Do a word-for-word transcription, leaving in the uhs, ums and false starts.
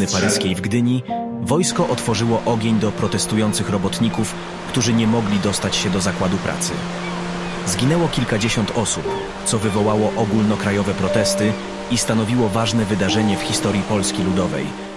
paryskiej w Gdyni wojsko otworzyło ogień do protestujących robotników, którzy nie mogli dostać się do zakładu pracy. Zginęło kilkadziesiąt osób, co wywołało ogólnokrajowe protesty i stanowiło ważne wydarzenie w historii Polski Ludowej.